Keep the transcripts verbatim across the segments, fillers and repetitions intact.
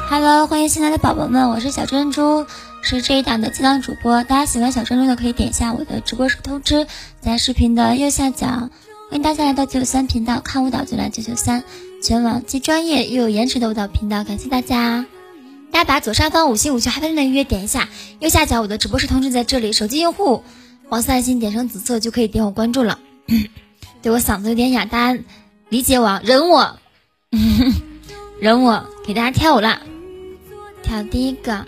Hello， 欢迎新来的宝宝们，我是小珍珠，是这一档的激浪主播。大家喜欢小珍珠的可以点一下我的直播时通知，在视频的右下角。欢迎大家来到九九三频道，看舞蹈就来九九三，全网既专业又有颜值的舞蹈频道，感谢大家。大家把左上方五星五星还分的预约点一下，右下角我的直播时通知在这里。手机用户黄色爱心点成紫色就可以点我关注了。对，我嗓子有点哑，大家理解我，忍我，忍我，给大家跳舞啦。跳第一个。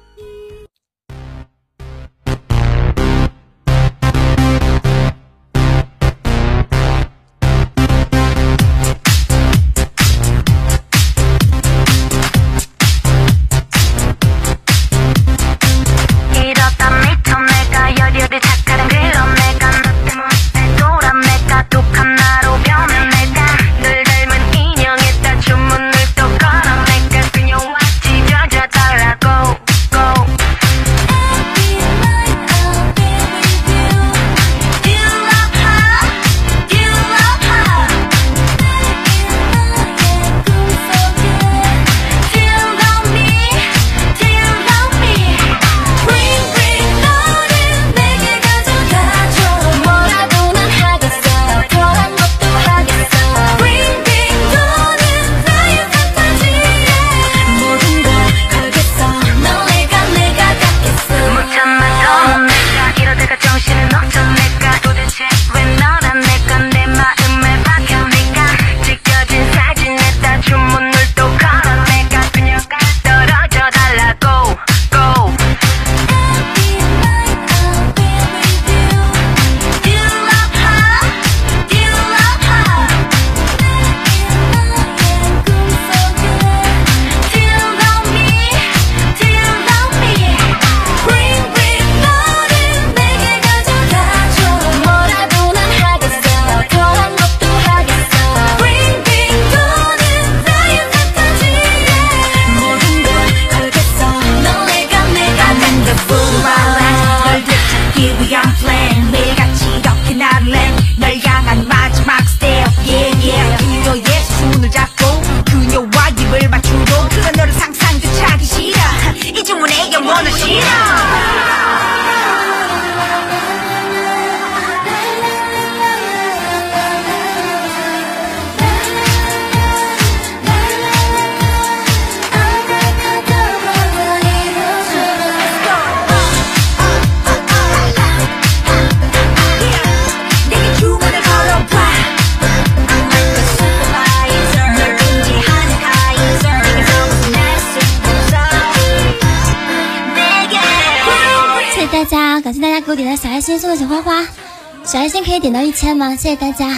感谢大家给我点的小爱心送的小花花，小爱心可以点到一千吗？谢谢大家。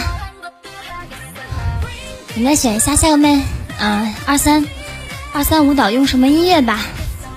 我们来选一下下个妹，嗯，二三二三舞蹈用什么音乐吧？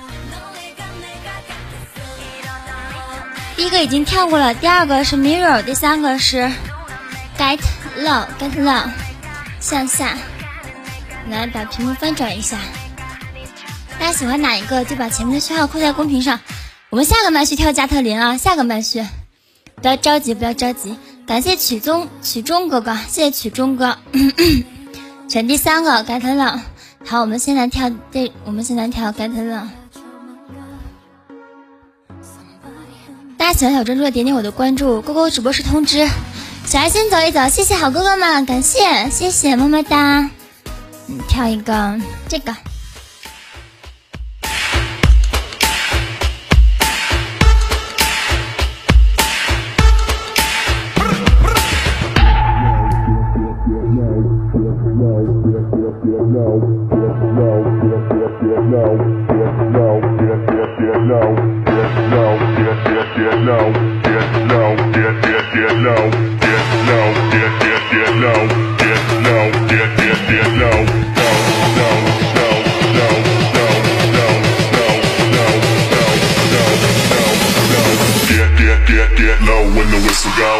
第一个已经跳过了，第二个是 Mirror， 第三个是 Get Low Get Low 向下。来把屏幕翻转一下，大家喜欢哪一个就把前面的序号扣在公屏上。我们下个麦序跳加特林啊，下个麦序，不要着急，不要着急。感谢曲中曲中哥哥，谢谢曲中哥。选第三个盖特浪，好，我们现在跳这，我们现在跳盖特浪。大家喜欢小珍珠的点点我的关注，勾勾直播室通知，小爱心走一走，谢谢好哥哥们，感谢谢谢么么哒。嗯，跳一个这个。 Get low when the whistle go.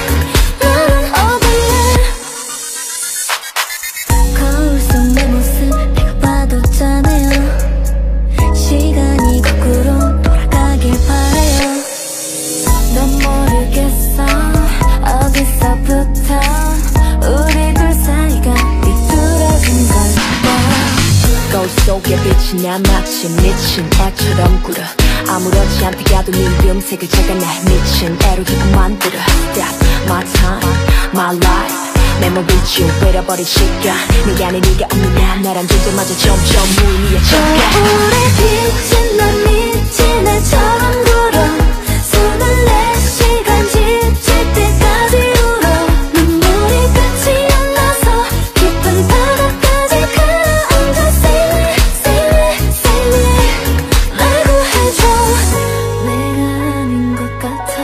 미친 미친 애처럼 굴어 아무렇지 않게 가도 네 음색을 착각내 미친 애로 기분 만들어 That's my time, my life 메모리치 외려버린 시간 네가 아닌 네가 없는 나 나란 존재마저 점점 무의미해져가 거울에 비친 난 미친 애처럼 굴어 스물네 시간 지칠 때까지 울어 눈물이 끝이 안 나서 깊은 바다까지 가라앉아 Save me, save me, save me 날 구해줘 내가 아닌 것 같아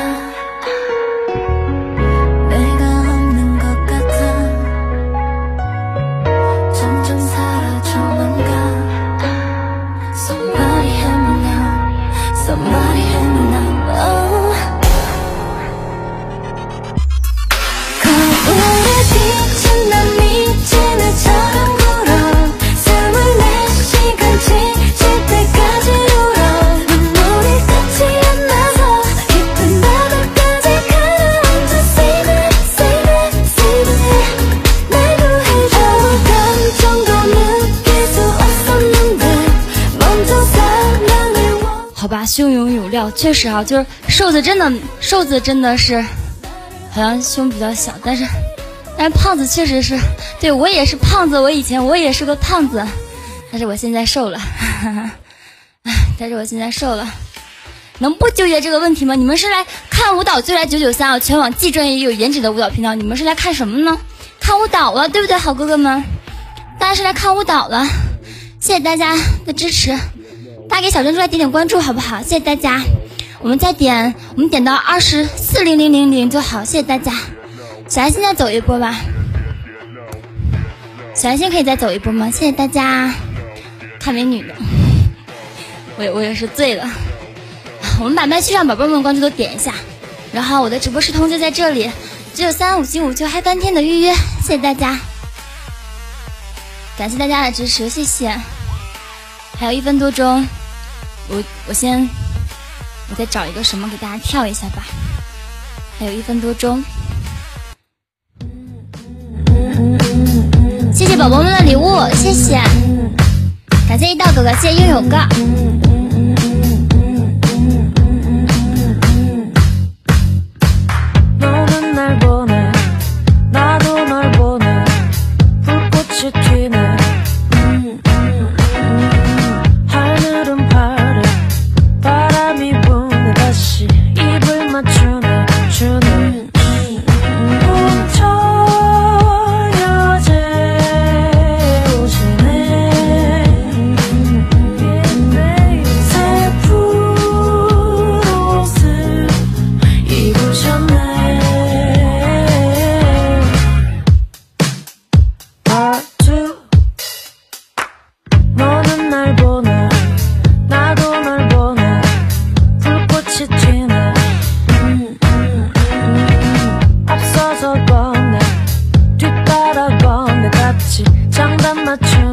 내가 없는 것 같아 점점 사라져만 가 Somebody help me now Somebody help me now oh. 거울에 비친 난 미친 애처럼 굴어 스물네 시간 지칠 때까지 울어 눈물이 끝이 안 나서 깊은 바다까지 가라앉아 Save me, save me, save me 날 구해줘 감정도 느낄 수 없었는데 먼저 사랑을 원 好吧，胸有有料，确实啊，就是瘦子真的，瘦子真的是好像胸比较小，但是但是胖子确实是，对我也是胖子，我以前我也是个胖子，但是我现在瘦了，但是我现在瘦了，能不纠结这个问题吗？你们是来看舞蹈就来九九三啊，全网既专业又有颜值的舞蹈频道，你们是来看什么呢？看舞蹈了，对不对，好哥哥们？大家是来看舞蹈了，谢谢大家的支持。大家给小珍珠来点点关注好不好？谢谢大家，我们再点，我们点到二十四零零零零就好，谢谢大家。小爱心再走一波吧，小爱心可以再走一波吗？谢谢大家。看美女的，我也我也是醉了。我们把麦序上宝贝们关注都点一下，然后我的直播室通知在这里，只有三五七五就嗨翻天的预约，谢谢大家，感谢大家的支持，谢谢。还有一分多钟，我我先我再找一个什么给大家跳一下吧。还有一分多钟，谢谢宝宝们的礼物，谢谢，感谢一道哥哥，谢谢拥有哥。 장단 맞춘